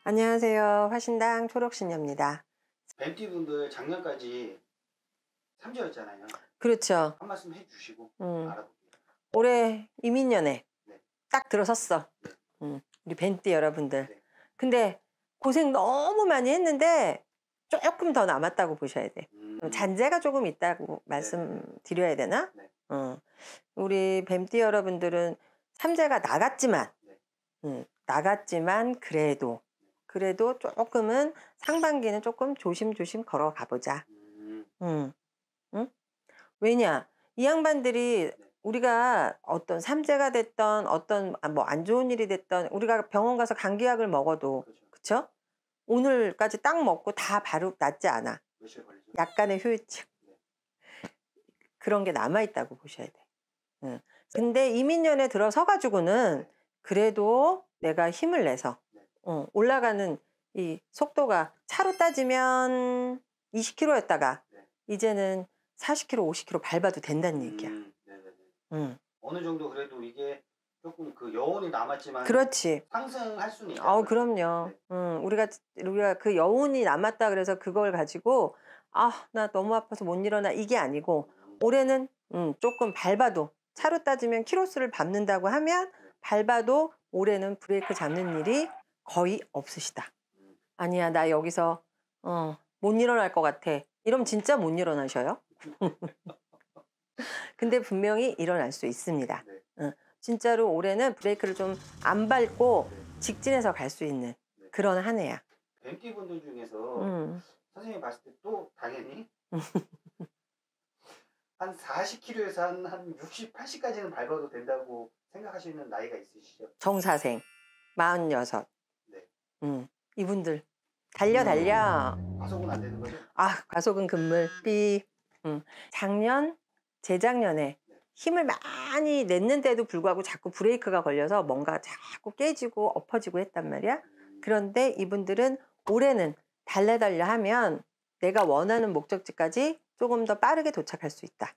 안녕하세요. 화신당 초록신녀입니다. 뱀띠분들 작년까지 삼재였잖아요. 그렇죠. 한 말씀 해주시고 알아볼게요. 올해 이민년에 네. 딱 들어섰어. 네. 우리 뱀띠 여러분들. 네. 근데 고생 너무 많이 했는데 조금 더 남았다고 보셔야 돼. 잔재가 조금 있다고 말씀드려야 되나? 네. 우리 뱀띠 여러분들은 삼재가 나갔지만 그래도 조금은 상반기는 조금 조심조심 걸어가 보자. 응? 왜냐? 이 양반들이 우리가 어떤 삼재가 됐던 어떤 뭐 안 좋은 일이 됐던 우리가 병원 가서 감기약을 먹어도 그쵸? 오늘까지 딱 먹고 다 바로 낫지 않아. 약간의 후유증. 그런 게 남아있다고 보셔야 돼. 근데 이민년에 들어서 가지고는 그래도 내가 힘을 내서 올라가는 이 속도가 차로 따지면 20km였다가 이제는 40km, 50km 밟아도 된다는 얘기야. 어느 정도 그래도 이게 조금 그 여운이 남았지만 그렇지. 상승할 수는 있다. 그럼요. 우리가 그 여운이 남았다 그래서 그걸 가지고 나 너무 아파서 못 일어나 이게 아니고 올해는 조금 밟아도 차로 따지면 키로수를 밟는다고 하면 밟아도 올해는 브레이크 잡는 일이 거의 없으시다. 아니야 나 여기서 못 일어날 것 같아. 이러면 진짜 못 일어나셔요. 근데 분명히 일어날 수 있습니다. 진짜로 올해는 브레이크를 좀 안 밟고 직진해서 갈 수 있는 그런 한 해야. 뱀띠분들 중에서 선생님이 봤을 때 또 당연히 한 40km에서 한 60, 80까지는 밟아도 된다고 생각하시는 나이가 있으시죠? 정사생 46. 네. 이분들 달려. 과속은 안 되는 거죠? 과속은 금물 삐. 작년 재작년에 힘을 많이 냈는데도 불구하고 자꾸 브레이크가 걸려서 뭔가 자꾸 깨지고 엎어지고 했단 말이야. 그런데 이분들은 올해는 달려 하면 내가 원하는 목적지까지 조금 더 빠르게 도착할 수 있다.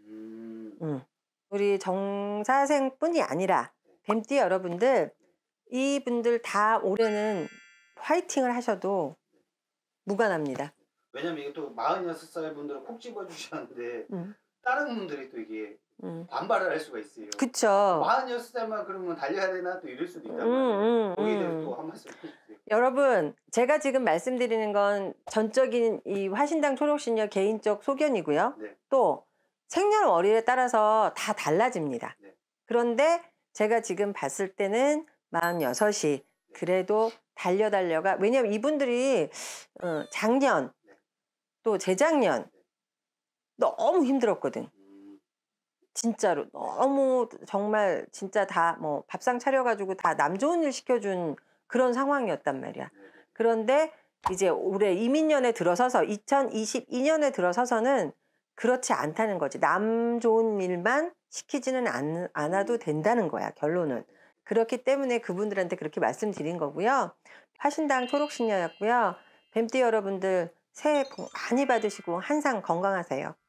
우리 정사생뿐이 아니라 뱀띠 여러분들 이분들 다 올해는 화이팅을 하셔도 무관합니다. 왜냐면 이게 또 46살 분들은 콕 집어주셨는데 다른 분들이 또 이게 반발을 할 수가 있어요. 그쵸. 46살만 그러면 달려야 되나 또 이럴 수도 있단 말이에요. 거기에 대해서 또 한 말씀 해주세요. 여러분 제가 지금 말씀드리는 건 전적인 이 화신당 초록신녀 개인적 소견이고요. 네. 또 생년월일에 따라서 다 달라집니다. 네. 그런데 제가 지금 봤을 때는 46이 그래도 달려가 왜냐면 이분들이 작년 또 재작년 너무 힘들었거든. 진짜로 너무 정말 진짜 다 뭐 밥상 차려가지고 다 남 좋은 일 시켜준 그런 상황이었단 말이야. 그런데 이제 올해 이민년에 들어서서 2022년에 들어서서는 그렇지 않다는 거지. 남 좋은 일만 시키지는 않아도 된다는 거야 결론은. 그렇기 때문에 그분들한테 그렇게 말씀드린 거고요. 화신당 초록신녀였고요. 뱀띠 여러분들 새해 복 많이 받으시고 항상 건강하세요.